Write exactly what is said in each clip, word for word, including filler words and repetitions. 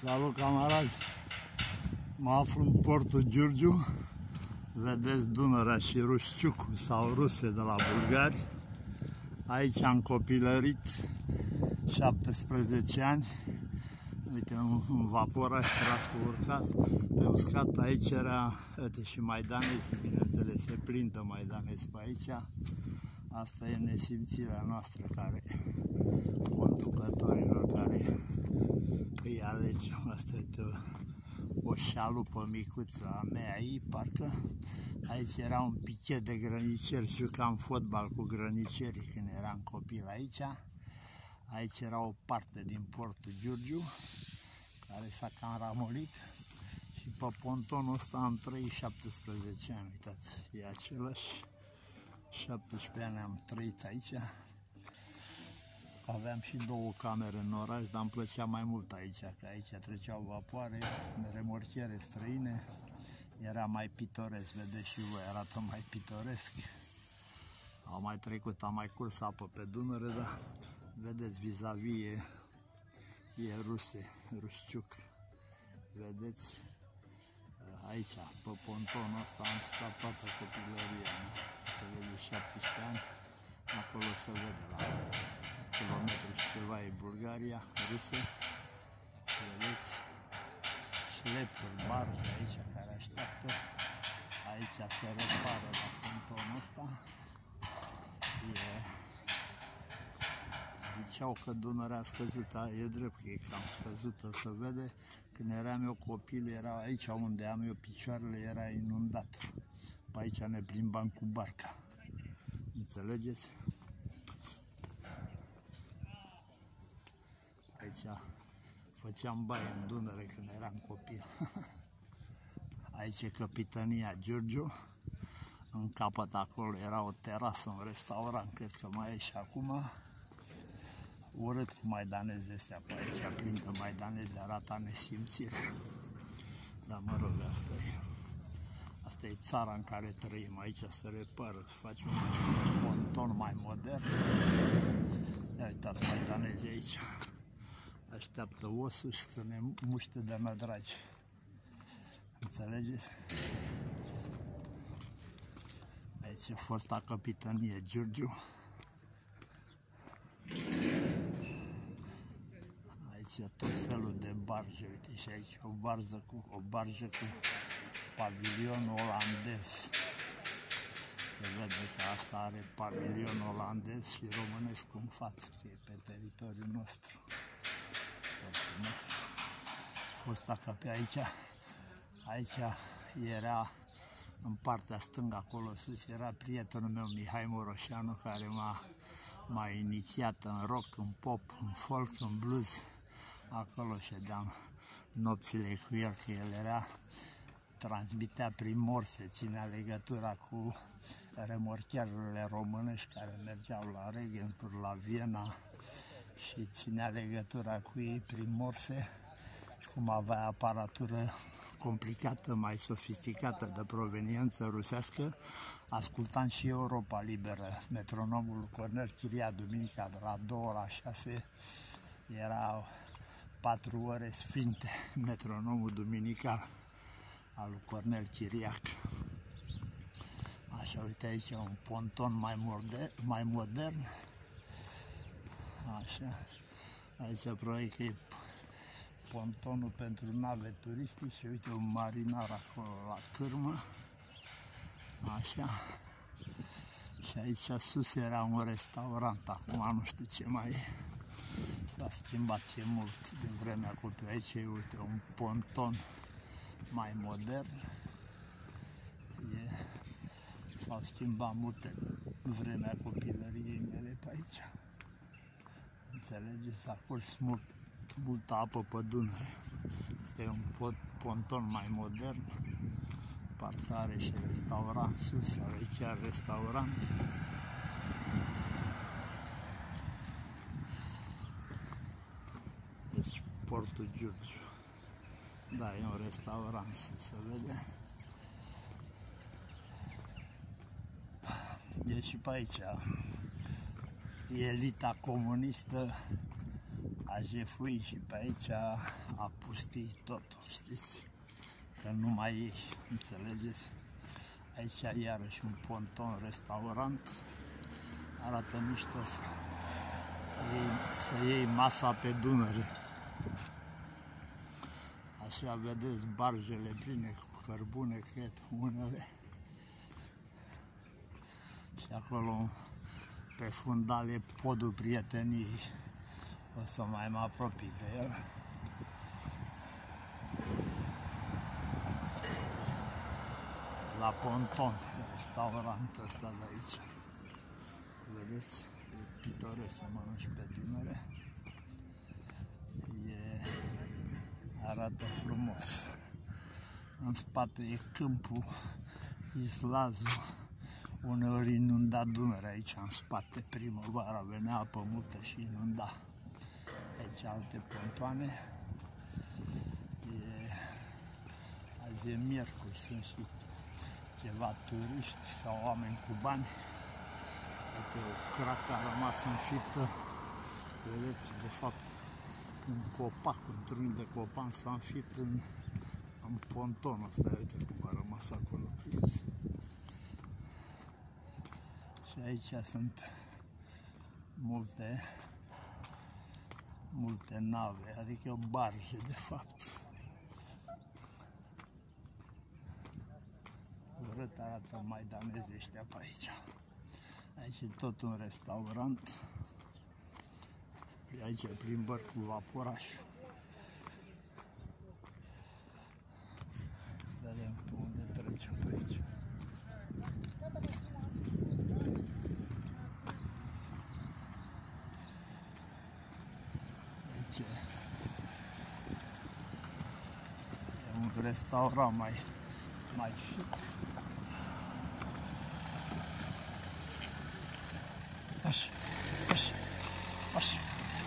Salut, camarazi! Mă aflu în portul Giurgiu. Vedeți Dunărea și Rușciucu sau Ruse de la bulgari. Aici am copilărit șaptesprezece ani. Uite, un, un vaporaș tras pe urcați. Pe uscat aici era, uite, și maidanezi, bineînțeles, se plin de maidanezi pe aici. Asta e nesimțirea noastră, care conducătorilor care îi alegem. Asta e o, o șalupă micuță a mea aici, parcă. Aici era un pichet de grăniceri, jucam fotbal cu grănicerii când eram copil aici. Aici era o parte din portul Giurgiu, care s-a cam ramolit. Și pe pontonul ăsta am trăit șaptesprezece ani, uitați, e același. șaptesprezece ani am trăit aici. Aveam și două camere în oraș, dar îmi plăcea mai mult aici, că aici treceau vapoare, remorchiere străine. Era mai pitoresc, vedeți și voi, arată mai pitoresc. Au mai trecut, am mai curs apă pe Dunăre, dar vedeți, vis-a-vis e, e Ruse, Rușciuc. Vedeți? Aici, pe pontonul ăsta am stat toată copilăria, de șaptesprezece ani, acolo se vede la kilometru și ceva e Bulgaria, Ruse. Vedeți? Șlepuri, barge aici care așteaptă. Aici se repară la pontonul ăsta. E... Ziceau că Dunărea a scăzut, e drept că e cam scăzută, se vede. Când eram eu copil, era aici unde am eu picioarele, era inundat. Pe aici ne plimbam cu barca. Înțelegeți? Aici făceam baie în Dunăre când eram copil. Aici e Capitania Giurgiu. În capăt acolo era o terasă, un restaurant, cred că mai e și acum. Urât cu maidanezi astea pe aici, plin de maidanezi, arată nesimțire. Dar mă rog, asta e. Asta e țara în care trăim, aici se repară, faci un ponton mai modern. Ia uitați maidanezi aici. Așteaptă osul și să ne muște de nădragi. Înțelegeți? Aici e fosta Capitanie Giurgiu. Aici e tot felul de barge, uite, și aici o barză cu o barjă cu pavilion olandez. Se vede că asta are pavilion olandez și românesc în față, că e pe teritoriul nostru. Fosta că pe aici, aici era în partea stângă, acolo sus, era prietenul meu Mihai Moroșanu, care m-a m-a inițiat în rock, în pop, în folk, în blues. Acolo ședeam nopțile cu el, că el era, transmitea prin morse, ținea legătura cu remorchiarurile românești care mergeau la Regensburg, la Viena, și ținea legătura cu ei prin morse. Și cum avea aparatură complicată, mai sofisticată, de proveniență rusească, ascultam și Europa Liberă, metronomul lui Cornel Chiriac, duminica de la două la șase, era patru ore sfinte, metronomul duminical al lui Cornel Chiriac. Așa, uite aici un ponton mai modern, mai modern. Așa, aici probabil că e pontonul pentru nave turistice și uite un marinar acolo la cârmă. Așa. Și aici sus era un restaurant, acum nu știu ce mai e. S-a schimbat ce mult din vremea copilului. Aici e, uite, un ponton mai modern. S-au schimbat multe în vremea copilăriei mele pe aici. Înțelegeți? S-a curs mult, multă apă pe Dunăre. Este un ponton mai modern. Parcare și restaurant sus, are chiar restaurant. Deci portul Giurgiu. Da, e un restaurant sus, se vede. E și pe aici elita comunistă a jefuit și pe aici a pustit totul, știți? Că nu mai e, înțelegeți? Aici iarăși un ponton restaurant, arată mișto să iei, să iei masa pe Dunăre. Așa vedeți barjele pline cu cărbune, cred, unele. Și acolo pe fundal e podul prieteniei. O să mai mă apropii de el. La ponton, restaurant ăsta de aici. Vedeți? E pitoresc să mănânci pe Dunăre. E... arată frumos. În spate e câmpul, Islazul. Uneori inunda Dunărea aici în spate. Primăvara venea apă multă și inunda. Aici alte pontoane. E... azi e miercuri, sunt și ceva turiști sau oameni cu bani. Uite, o cracă a rămas înfită. Vedeți, de fapt, un copac, un trunchi de copac s-a înfipt în, în pontonul ăsta. Uite cum a rămas acolo prins. Și aici sunt multe, multe nave, adică o barjă, de fapt. Urât arată maidanezii ăștia pe aici. Aici e tot un restaurant. Aici plimbări cu vaporașul. Vedem pe unde trecem pe aici. Aici e un restaurant mai, mai chic. Așa, așa, așa.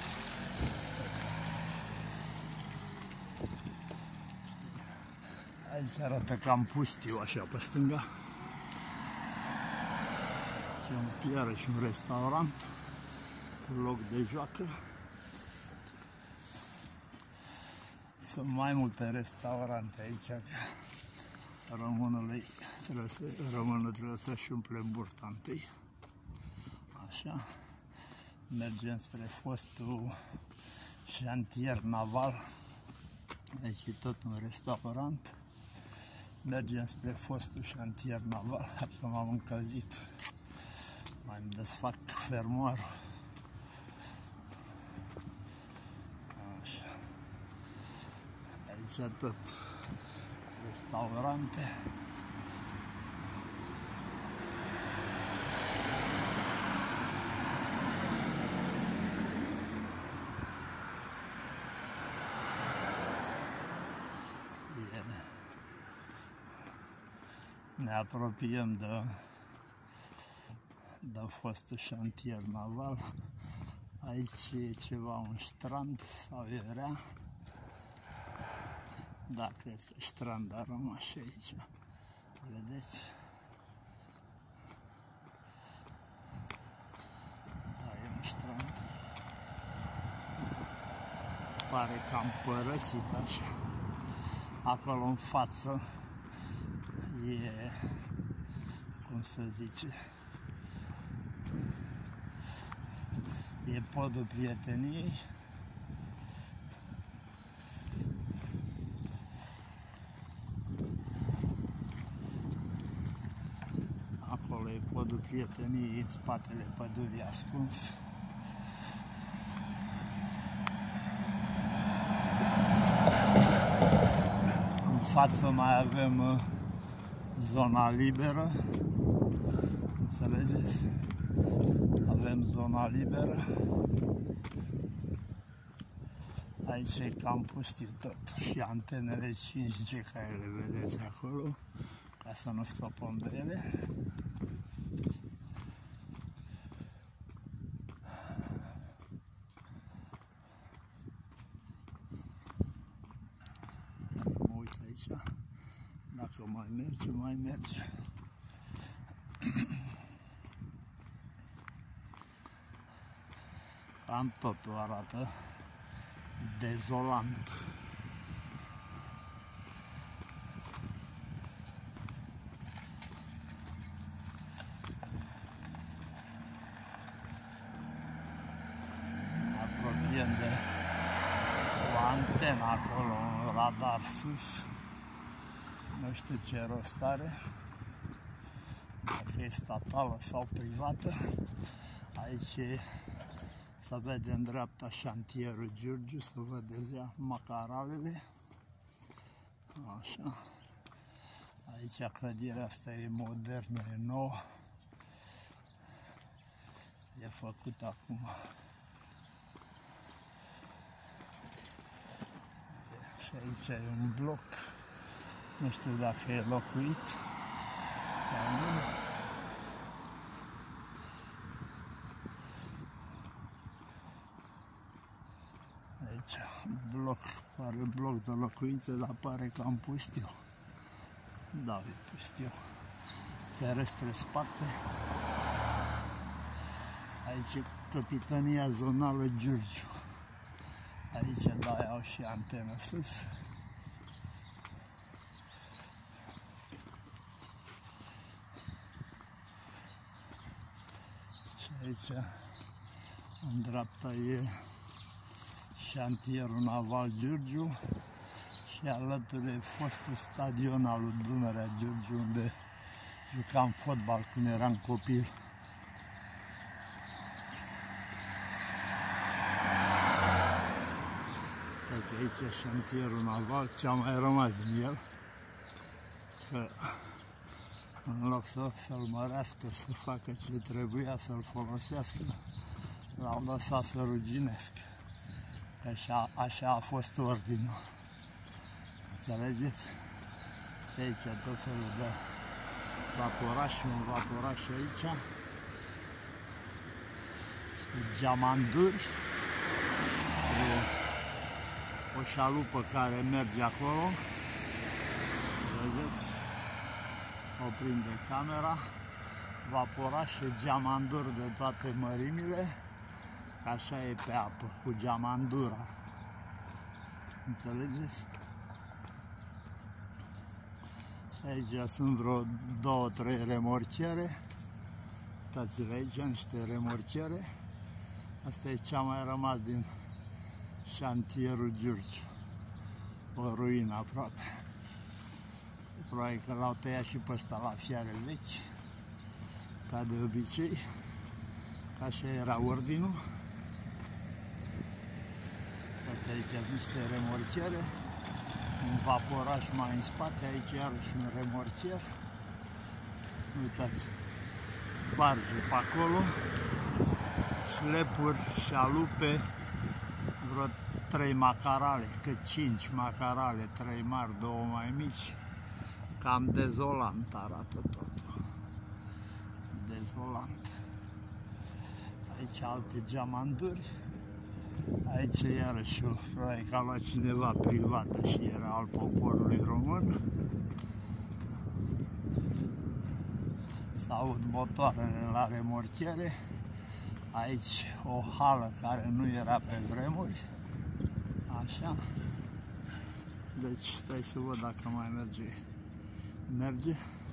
Aici arată cam pustiu, așa, pe stânga. Și un, iarăși un restaurant cu loc de joacă. Sunt mai multe restaurante aici. Românul trebuie să, românul trebuie să-și umple burta întâi. Așa. Mergem spre fostul șantier naval. Aici e tot un restaurant. Mergem spre fostul șantier naval. Acum m-am încălzit. Mai îmi desfac fermoarul. Așa. Aici tot restaurante. Ne apropiem de, de fostul șantier naval. Aici e ceva, un strand sau era? Da, cred că strand a rămas și aici. Vedeți? Da, e un strand. Pare cam părăsit așa. Acolo în față e, cum să zice, e podul prieteniei. Acolo e podul prieteniei, în spatele pădurii ascuns. În față mai avem zona liberă, înțelegeți? Avem zona liberă. Aici e cam pustiu tot. Și antenele cinci G care le vedeți acolo, ca să nu scăpăm de ele. Mă uit aici. Dacă mai merge, mai merge. Cam totul arată dezolant. Ne apropiem de o antenă acolo, un radar sus. Nu știu ce rost are, dacă e statală sau privată. Aici să vede în dreapta șantierul Giurgiu, să vedeți macaralele. Așa. Aici clădirea asta e modernă, e nouă. E făcută acum. Și aici e un bloc. Nu știu dacă e locuit sau nu. Aici, bloc, pare bloc de locuințe, dar pare cam pustiu. Da, e pustiu. Ferestre sparte. Aici Capitania Zonală Giurgiu. Aici, da, au și antenă sus. Și aici, în dreapta, e șantierul naval Giurgiu și alături e fostul stadion al lui Dunărea Giurgiu, unde jucam fotbal când eram copil. Uitați, aici e șantierul naval, ce a mai rămas din el, că în loc să, să-l mărească, să facă ce trebuia, să-l folosească, l-au lăsat să ruginească. Așa, așa a fost ordinul. Înțelegeți? Și aici tot felul de vaporaș, un vaporaș aici. Și geamanduri. O șalupă care merge acolo. Vedeți? O prinde camera. Vaporaș și geamanduri de toate mărimile. Așa e pe apă, cu geamandura. Înțelegeți? Și aici sunt vreo două, trei remorchiere. Uitați-vă aici, niște remorchiere. Asta e cea mai rămas din șantierul Giurgiu. O ruină aproape. Probabil că l-au tăiat și pe ăsta la fiare vechi, ca de obicei. Așa era ordinul. Aici niște remorchiere, un vaporaș mai în spate, aici iarăși un remorchier. Uitați, barje pe acolo, șlepuri, șalupe, vreo trei macarale, cât cinci macarale, trei mari, două mai mici. Cam dezolant arată totul. Dezolant. Aici alte geamanduri. Aici iarăși o probabil că a luat cineva privată și era al poporului român. S-aud motoarele la remorchiere. Aici o hală care nu era pe vremuri. Așa. Deci stai să văd dacă mai merge. Merge.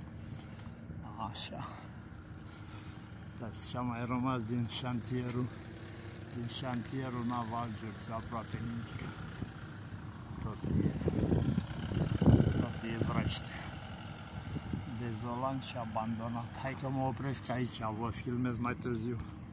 Așa. Uitați ce a mai rămas din șantierul din șantierul naval Giurgiu, aproape nimic. Tot e, tot e vrăște. Dezolant și abandonat. Hai că mă opresc aici, vă filmez mai târziu.